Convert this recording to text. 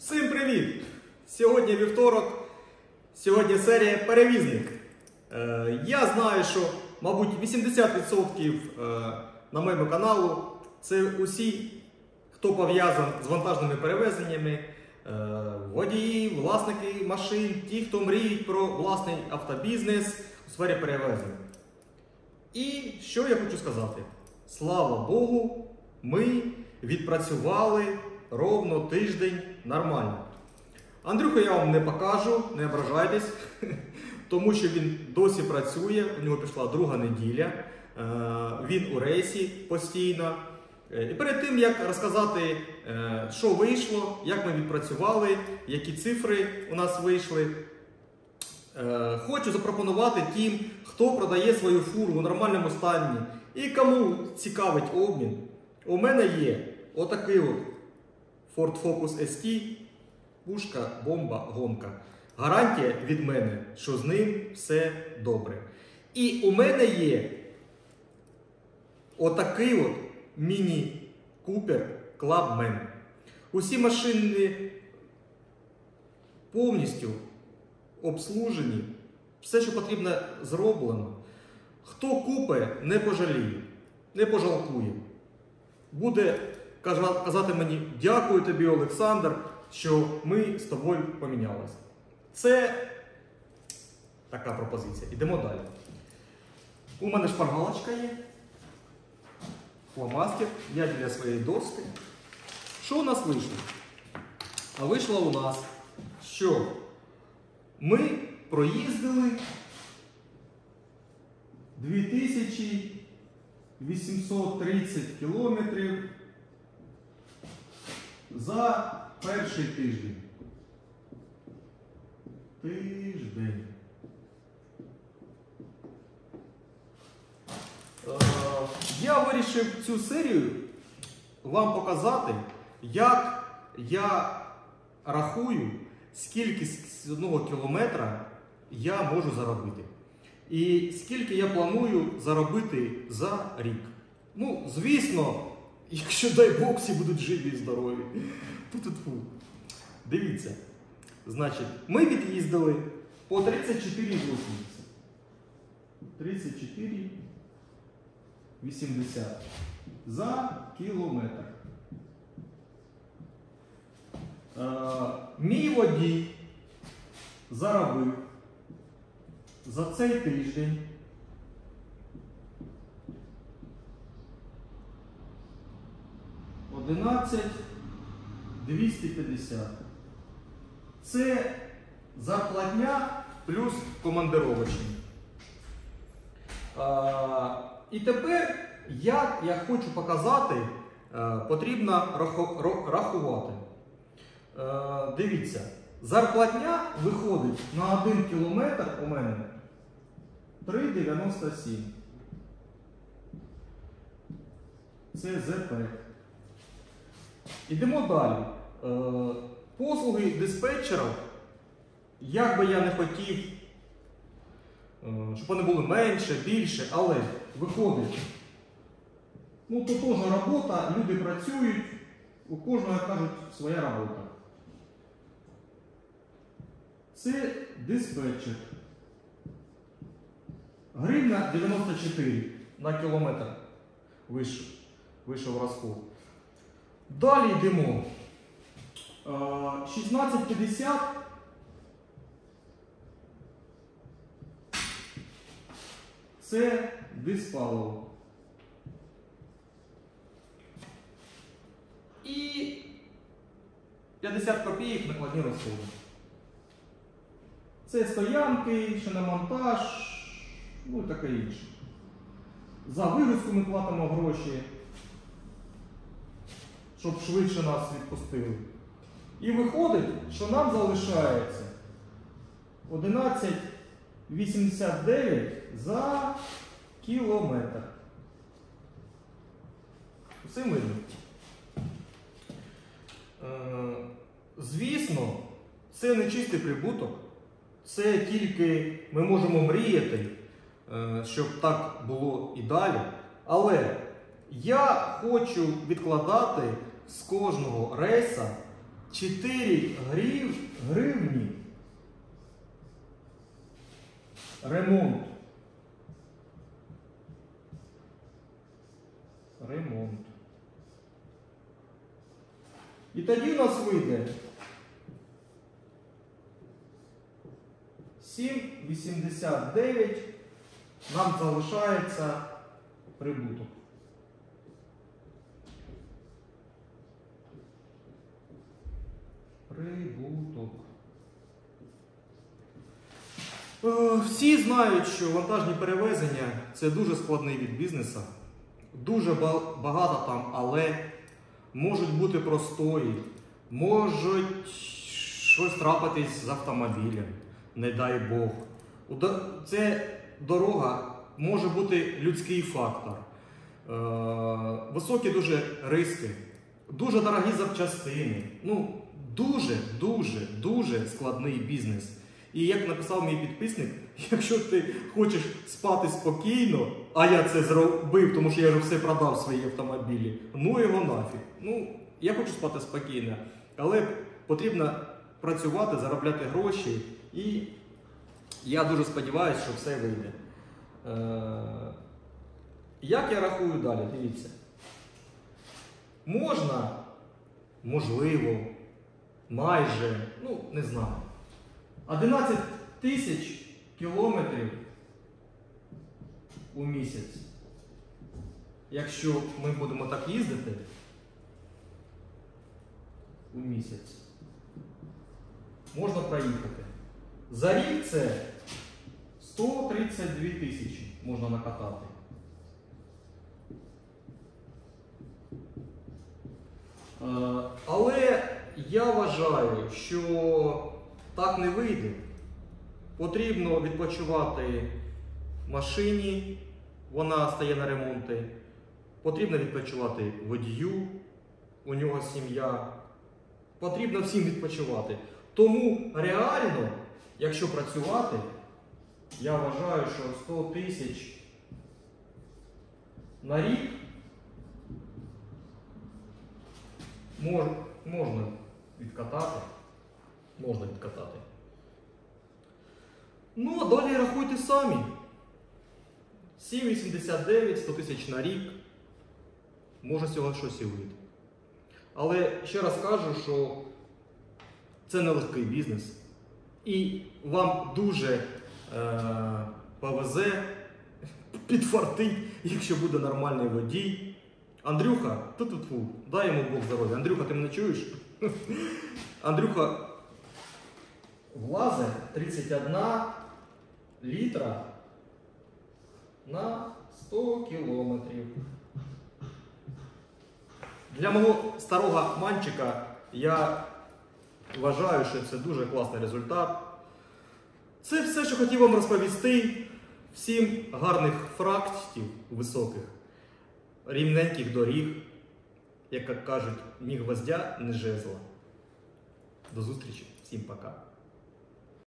Всім привіт! Сьогодні вівторок, сьогодні серія «Перевізник». Я знаю, що, мабуть, 80% на моєму каналу це усі, хто пов'язаний з вантажними перевезеннями, водії, власники машин, ті, хто мріють про власний автобізнес у сфері перевезень. І що я хочу сказати? Слава Богу, ми відпрацювали ровно тиждень нормально. Андрюху я вам не покажу, не ображайтесь, тому що він досі працює, у нього пішла друга неділя, він у рейсі постійно. І перед тим, як розказати, що вийшло, як ми відпрацювали, які цифри у нас вийшли, хочу запропонувати тим, хто продає свою фуру у нормальному стані і кому цікавить обмін. У мене є отакий от Ford Focus ST, пушка, бомба, гонка. Гарантія від мене, що з ним все добре. І у мене є отакий от міні-купер Clubman. Усі машини повністю обслужені, все, що потрібно, зроблено. Хто купить, не пожаліє, не пожалкує. Буде казати мені: дякую тобі, Олександр, що ми з тобою помінялися. Це така пропозиція. Йдемо далі. У мене шпаргалочка є, фломастер, я для своєї доски. Що у нас вийшло? А вийшло у нас, що ми проїздили 2830 кілометрів за перший тиждень. Я вирішив цю серію вам показати, як я рахую, скільки з 1 кілометра я можу заробити. І скільки я планую заробити за рік. Ну, звісно, якщо, дай Бог, всі будуть живі і здорові. Ту-ту-ту. Дивіться. Значить, ми від'їздили по 34,80. 34,80 за кілометр. Мій водій заробив за цей тиждень 11,250. Це зарплатня плюс командировочні. І тепер, як я хочу показати, потрібно рахувати. Дивіться, зарплатня виходить на 1 кілометр у мене 3,97. Це ЗП. Ідемо далі. Послуги диспетчерів, як би я не хотів, щоб вони були менше, більше, але виходить. Ну, то теж робота, люди працюють, у кожного, як кажуть, своя робота. Це диспетчер. Гривня 94 на кілометр вийшов розход. Далі йдемо. 16,50 це диспаливо. І 50 копійок накладні розходи. Це стоянки, шиномонтаж, ну і таке інше. За вигрузку ми платимо гроші, щоб швидше нас відпустили. І виходить, що нам залишається 11,89 за кілометр. Все видно. Звісно, це не чистий прибуток. Це тільки ми можемо мріяти, щоб так було і далі. Але я хочу відкладати з кожного рейса 4 гривні ремонт. І тоді у нас вийде 7,89 нам залишається прибуток. Всі знають, що вантажні перевезення – це дуже складний від бізнесу. Дуже багато там, але можуть бути простої, можуть щось трапитись з автомобілем, не дай Бог. Це дорога, може бути людський фактор, високі дуже риски, дуже дорогі запчастини. Ну, дуже складний бізнес. І як написав мій підписник, якщо ти хочеш спати спокійно, а я це зробив, тому що я вже все продав свої автомобілі, ну його нафіг. Ну, я хочу спати спокійно, але потрібно працювати, заробляти гроші, і я дуже сподіваюся, що все вийде. Як я рахую далі? Дивіться. Можна, можливо, майже, ну, не знаю. 11 тисяч кілометрів у місяць. Якщо ми будемо так їздити у місяць, можна проїхати. За рік це 132 тисячі можна накатати. Але я вважаю, що так не вийде. Потрібно відпочивати машині, вона стає на ремонти. Потрібно відпочивати водію, у нього сім'я. Потрібно всім відпочивати. Тому реально, якщо працювати, я вважаю, що 100 тисяч на рік можна відкатати. Ну, а далі рахуйте самі. 7,89, 100 тисяч на рік. Може з цього щось і вийти. Але ще раз кажу, що це не легкий бізнес. І вам дуже повезе, підфартить, якщо буде нормальний водій. Андрюха, дай йому Бог здоров'я. Андрюха, ти мене чуєш? Андрюха влазить 31 літра на 100 кілометрів. Для мого старого манчика я вважаю, що це дуже класний результат. Це все, що хотів вам розповісти. Всім гарних фрактів високих, рівненьких доріг, як кажуть, ні гвоздя, ні жезла. До зустрічі. Всім пока.